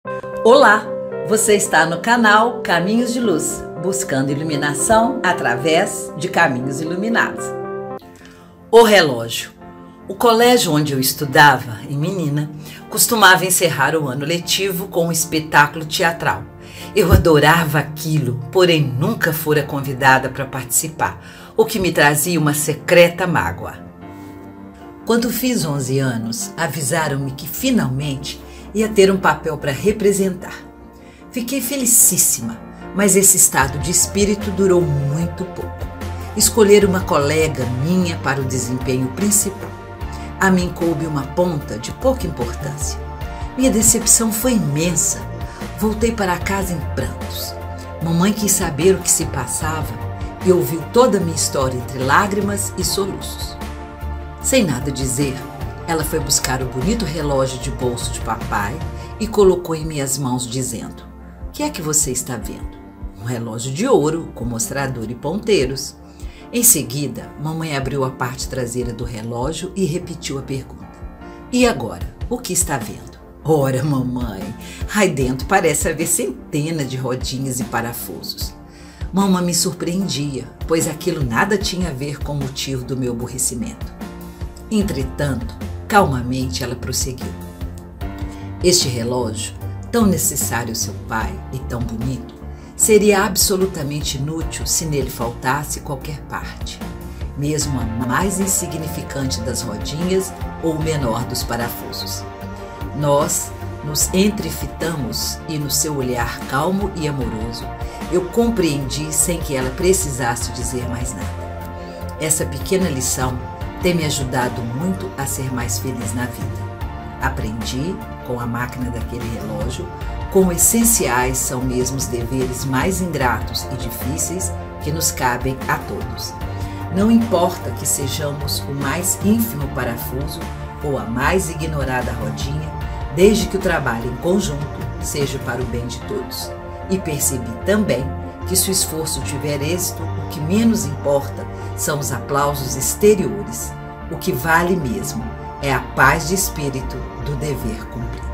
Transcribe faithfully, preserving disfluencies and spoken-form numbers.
Olá, você está no canal Caminhos de Luz, buscando iluminação através de caminhos iluminados. O relógio. O colégio onde eu estudava, em menina, costumava encerrar o ano letivo com um espetáculo teatral. Eu adorava aquilo, porém nunca fora convidada para participar, o que me trazia uma secreta mágoa. Quando fiz onze anos, avisaram-me que finalmente ia ter um papel para representar. Fiquei felicíssima, mas esse estado de espírito durou muito pouco. Escolher uma colega minha para o desempenho principal. A mim coube uma ponta de pouca importância. Minha decepção foi imensa. Voltei para casa em prantos. Mamãe quis saber o que se passava e ouviu toda a minha história entre lágrimas e soluços. Sem nada dizer, ela foi buscar o bonito relógio de bolso de papai e colocou em minhas mãos dizendo: "O que é que você está vendo?" Um relógio de ouro com mostrador e ponteiros. Em seguida, mamãe abriu a parte traseira do relógio e repetiu a pergunta: "E agora, o que está vendo?" Ora, mamãe, aí dentro parece haver centenas de rodinhas e parafusos. Mamãe me surpreendia, pois aquilo nada tinha a ver com o motivo do meu aborrecimento. Entretanto, calmamente ela prosseguiu: "Este relógio, tão necessário ao seu pai e tão bonito, seria absolutamente inútil se nele faltasse qualquer parte, mesmo a mais insignificante das rodinhas ou o menor dos parafusos. Nós nos entrefitamos e no seu olhar calmo e amoroso eu compreendi sem que ela precisasse dizer mais nada. Essa pequena lição tem me ajudado muito a ser mais feliz na vida. Aprendi, com a máquina daquele relógio, quão essenciais são mesmo os deveres mais ingratos e difíceis que nos cabem a todos. Não importa que sejamos o mais ínfimo parafuso ou a mais ignorada rodinha, desde que o trabalho em conjunto seja para o bem de todos. E percebi também que se o esforço tiver êxito, o que menos importa são os aplausos exteriores. O que vale mesmo é a paz de espírito do dever cumprido."